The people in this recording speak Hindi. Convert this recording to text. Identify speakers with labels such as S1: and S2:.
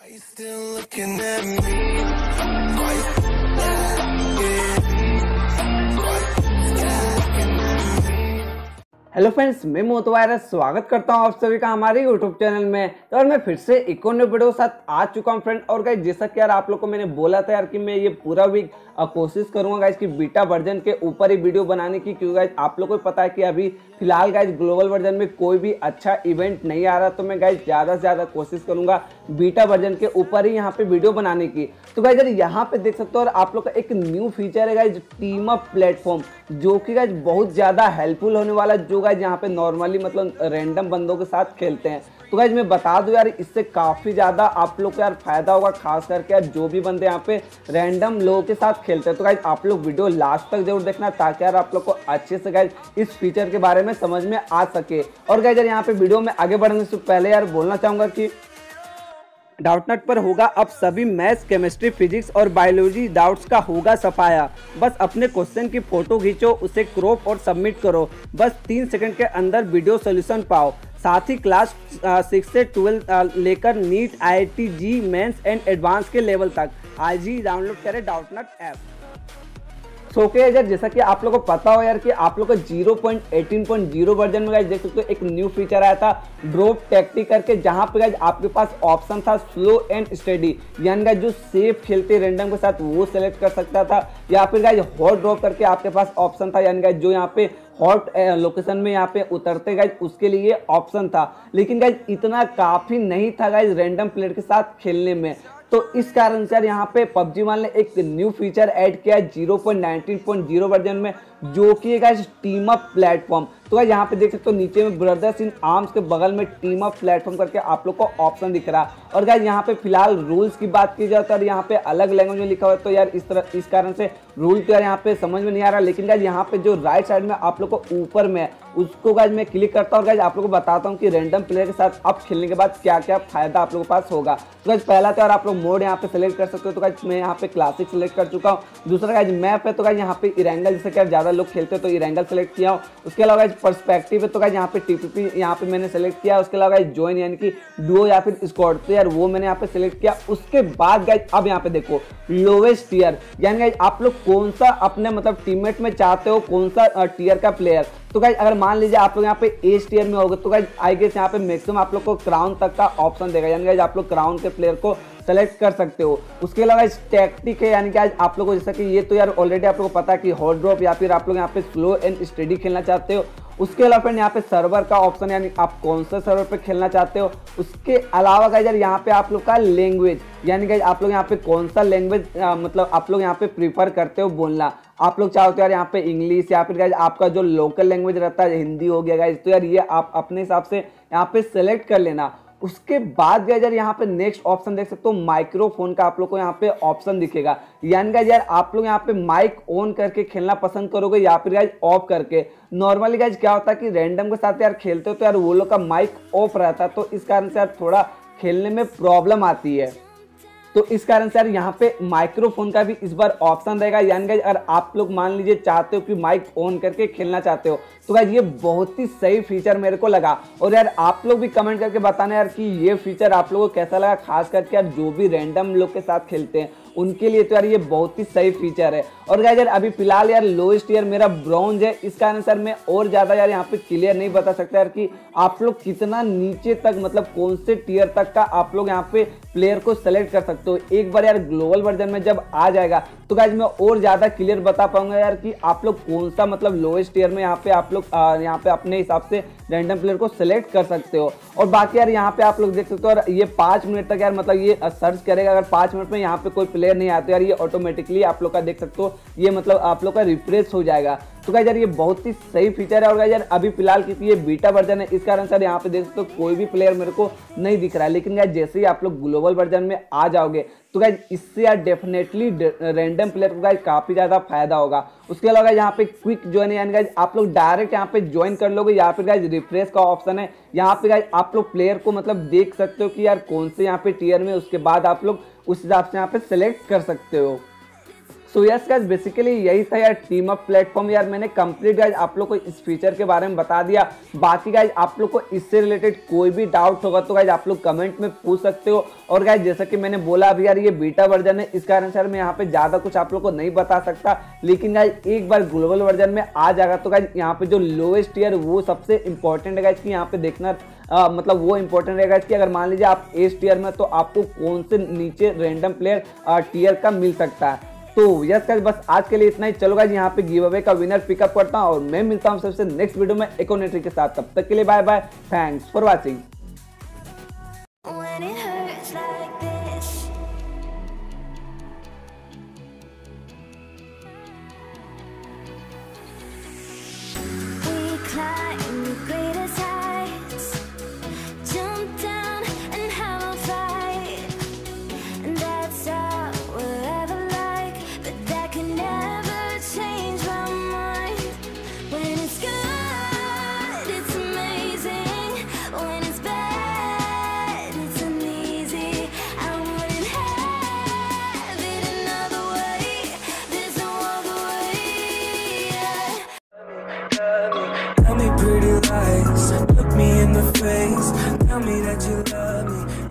S1: Are you still looking at me? Are you still looking at me?
S2: Hello friends, मैं मोहित वायरस स्वागत करता हूं आप सभी का हमारे यूट्यूब चैनल में। तो और मैं फिर से एक और नए वीडियो के साथ आ चुका हूं फ्रेंड। और गाइस जैसा कि यार आप लोग को मैंने बोला था यार कि मैं ये पूरा वीक कोशिश करूंगा गाइस कि बीटा वर्जन के ऊपर ही वीडियो बनाने की, क्योंकि गाइस आप लोग को पता है कि अभी फिलहाल गाइस ग्लोबल वर्जन में कोई भी अच्छा इवेंट नहीं आ रहा। तो मैं गाइस ज़्यादा से ज़्यादा कोशिश करूंगा बीटा वर्जन के ऊपर ही यहाँ पे वीडियो बनाने की। तो गाइस यार यहाँ पे देख सकते हो और आप लोग का एक न्यू फीचर है गाइस, टीम अप प्लेटफॉर्म, जो कि गाइस बहुत ज़्यादा हेल्पफुल होने वाला, जो गाइस यहाँ पे नॉर्मली मतलब रैंडम बंदों के साथ खेलते हैं। तो गाइस मैं बता दूं यार, इससे काफ़ी ज़्यादा आप लोग को यार फायदा होगा, खास करके यार जो भी बंदे यहाँ पे रैंडम लोगों के साथ खेलते हैं। तो गाइस आप लोग वीडियो लास्ट तक जरूर देखना, ताकि यार आप लोग को अच्छे से गाइस इस फीचर के बारे में समझ में आ सके। और गाइस यार यहाँ पे वीडियो में आगे बढ़ने से पहले यार बोलना चाहूँगा कि डाउटनट पर होगा अब सभी मैथ्स, केमिस्ट्री, फिजिक्स और बायोलॉजी डाउट्स का होगा सफाया। बस अपने क्वेश्चन की फोटो खींचो, उसे क्रॉप और सबमिट करो, बस 3 सेकंड के अंदर वीडियो सॉल्यूशन पाओ। साथ ही क्लास 6 से 12 लेकर NEET, IIT JEE mains and advance के लेवल तक आज ही डाउनलोड करें डाउटनट ऐप। सो के यार जैसा कि आप लोग को पता हो यार कि आप लोग को 0.18.0 वर्जन में गाइस देख सकते हो एक न्यू फीचर आया था ड्रॉप टैक्टिक करके, जहां पे गाइस आपके पास ऑप्शन था स्लो एंड स्टेडी, यानी गाइस जो सेफ खेलते रैंडम के साथ वो सेलेक्ट कर सकता था, या फिर गाइस हॉट ड्रॉप करके आपके पास ऑप्शन था, यानी गाइस जो यहाँ पे हॉट लोकेशन में यहाँ पे उतरते गाइस उसके लिए ऑप्शन था। लेकिन गाइस इतना काफी नहीं था गाइस रैंडम प्लेयर के साथ खेलने में। तो इस कारण से यहाँ पे पबजी वाले ने एक न्यू फीचर ऐड किया है 0.19.0 वर्जन में, जो कि है गाइस टीम अप प्लेटफॉर्म। तो गाइस यहाँ पे देख सकते हो नीचे में ब्रदर्स इन आर्म्स के बगल में टीम अप प्लेटफॉर्म करके आप लोग को ऑप्शन दिख रहा है। और गाइस यहाँ पे फिलहाल रूल्स की बात की जाए तो यहाँ पे अलग लैंग्वेज में लिखा हुआ है, तो यार इस कारण से रूल तो यार यहाँ पे समझ में नहीं आ रहा। लेकिन गाइस यहाँ पे जो राइट साइड में आप लोग को ऊपर में उसको गाइस मैं क्लिक करता हूँ और गाइस आप लोग को बताता हूँ कि रैंडम प्लेयर के साथ अब खेलने के बाद क्या क्या फायदा आप लोगों के पास होगा। तो गाइस पहला तो यार आप लोग मोड यहाँ पे सेलेक्ट कर सकते हो, तो गाइस मैं यहाँ पे क्लासिक सेलेक्ट कर चुका हूँ। दूसरा गाइस मैप है, तो गाइस यहाँ पे इरेंगल, जैसे कि ज्यादा लोग खेलते हैं तो इरेंगल सेलेक्ट किया हूँ। उसके अलावा गाइस पर्सपेक्टिव है, तो गाइस यहाँ पे TPP यहाँ पे मैंने सेलेक्ट किया। उसके अलावा गाइस ज्वाइन यानी कि डुओ या फिर स्क्वाड, तो यार वो मैंने यहाँ पे सेलेक्ट किया। उसके बाद गाइस अब यहाँ पे देखो लोवेस्ट टीयर, यानी गाइस आप लोग कौन सा अपने मतलब टीममेट में चाहते हो, कौन सा टीयर का प्लेयर। तो गाइस अगर मान लीजिए आप लोग यहाँ पे एज टीयर में होगे तो गाइस आई गेस यहाँ पे मैक्सिमम आप लोग को क्राउन तक का ऑप्शन देगा, यानी गाइस आप लोग क्राउन के प्लेयर को सेलेक्ट कर सकते हो। उसके अलावा इस टैक्टिक है, यानी कि आज आप लोगों को जैसा कि ये तो यार ऑलरेडी आप लोगों को पता है कि हॉट ड्रॉप या फिर आप लोग यहाँ पे स्लो एंड स्टेडी खेलना चाहते हो। उसके अलावा फ्रेंड यहाँ पे सर्वर का ऑप्शन, यानी आप कौन सा सर्वर पे खेलना चाहते हो। उसके अलावा गाइस यार यहाँ पे आप लोग का लैंग्वेज, यानी गाइस आप लोग यहाँ पे कौन सा लैंग्वेज मतलब आप लोग यहाँ पे प्रीफर करते हो बोलना। आप लोग चाहते हो यार यहाँ पे इंग्लिश, या फिर गाइस आपका जो लोकल लैंग्वेज रहता है हिंदी हो गया गाइस, तो यार ये आप अपने हिसाब से यहाँ पे सेलेक्ट कर लेना। उसके बाद गाइस यार यहाँ पे नेक्स्ट ऑप्शन देख सकते हो माइक्रोफोन का आप लोग को यहाँ पे ऑप्शन दिखेगा, यानी गाइस यार आप लोग यहाँ पे माइक ऑन करके खेलना पसंद करोगे या फिर गाइस ऑफ करके। नॉर्मली गाइस क्या होता है कि रैंडम के साथ यार खेलते हो तो यार वो लोग का माइक ऑफ रहता है, तो इस कारण से यार थोड़ा खेलने में प्रॉब्लम आती है। तो इस कारण से यार यहाँ पे माइक्रोफोन का भी इस बार ऑप्शन रहेगा, यानी गाइस अगर आप लोग मान लीजिए चाहते हो कि माइक ऑन करके खेलना चाहते हो तो गाइस ये बहुत ही सही फीचर मेरे को लगा। और यार आप लोग भी कमेंट करके बताना यार कि ये फीचर आप लोगों को कैसा लगा, खास करके यार जो भी रैंडम लोग के साथ खेलते हैं उनके लिए तो यार ये बहुत ही सही फीचर है। और गाइस यार अभी फिलहाल यार लोएस्ट ईयर मेरा ब्रॉन्ज है, इस कारण सर मैं और ज़्यादा यार यहाँ पे क्लियर नहीं बता सकता यार कि आप लोग कितना नीचे तक मतलब कौन से टीयर तक का आप लोग यहाँ पे प्लेयर को सेलेक्ट कर सकते हो। एक बार यार ग्लोबल वर्जन में जब आ जाएगा तो गाइस मैं और ज़्यादा क्लियर बता पाऊंगा यार कि आप लोग कौन सा मतलब लोएस्ट टीयर में यहाँ पे आप लोग यहाँ पे अपने हिसाब से रैंडम प्लेयर को सिलेक्ट कर सकते हो। और बाकी यार यहाँ पे आप लोग देख सकते हो और ये 5 मिनट तक यार मतलब ये सर्च करेगा, अगर 5 मिनट में यहाँ पे कोई प्लेयर नहीं आते यार ये ऑटोमेटिकली आप लोग का देख सकते हो ये मतलब आप लोग का रिफ्रेश हो जाएगा। तो गाइस यार ये बहुत ही सही फीचर है। और गाइस यार अभी फिलहाल क्योंकि ये बीटा वर्जन है इस कारण सर यहाँ पे देख सकते हो कोई भी प्लेयर मेरे को नहीं दिख रहा है। लेकिन गाइस जैसे ही आप लोग ग्लोबल वर्जन में आ जाओगे तो गाइस इससे यार डेफिनेटली रैंडम प्लेयर को गाइस काफी ज्यादा फायदा होगा। उसके अलावा यहाँ पे क्विक ज्वाइन यानी गाइस आप लोग डायरेक्ट यहाँ पे ज्वाइन कर लोगे, या फिर गाइस रिफ्रेश का ऑप्शन है, यहाँ पे गाइस आप लोग प्लेयर को मतलब देख सकते हो कि यार कौन से यहाँ पे टीयर में, उसके बाद आप लोग उस हिसाब से यहाँ पे सिलेक्ट कर सकते हो। सो यस गाइस, बेसिकली यही था यार टीम अप प्लेटफॉर्म। यार मैंने कंप्लीट गाइस आप लोग को इस फीचर के बारे में बता दिया। बाकी गाइस आप लोग को इससे रिलेटेड कोई भी डाउट होगा तो गाइस आप लोग कमेंट में पूछ सकते हो। और गाइस जैसा कि मैंने बोला अभी यार ये बीटा वर्जन है, इस कारण से यार मैं यहाँ पे ज्यादा कुछ आप लोग को नहीं बता सकता। लेकिन गाइस एक बार ग्लोबल वर्जन में आ जाएगा तो गाइस यहाँ पे जो लोएस्ट टीयर वो सबसे इंपॉर्टेंट है गाइस कि यहाँ पे देखना मतलब वो इंपॉर्टेंट रहेगा कि अगर मान लीजिए आप एस टीयर में तो आपको कौन से नीचे रैंडम प्लेयर टीयर का मिल सकता है। तो यस गाइस, बस आज के लिए इतना ही। चलो गाइस यहाँ पे गिव अवे का विनर पिकअप करता हूँ और मैं मिलता हूँ सबसे नेक्स्ट वीडियो में एक और नई ट्रिक के साथ। तब तक के लिए bye bye, thanks for watching.
S3: When it hurts like this, we climb the greatest heights, jump down and have a fight, and that's all we'll ever like, but that can never change my mind. When it's good, it's amazing. When it's bad, it's uneasy. I wouldn't have it another way. There's no other way.
S1: Tell me pretty lies, look me in the face. Tell me that you love me.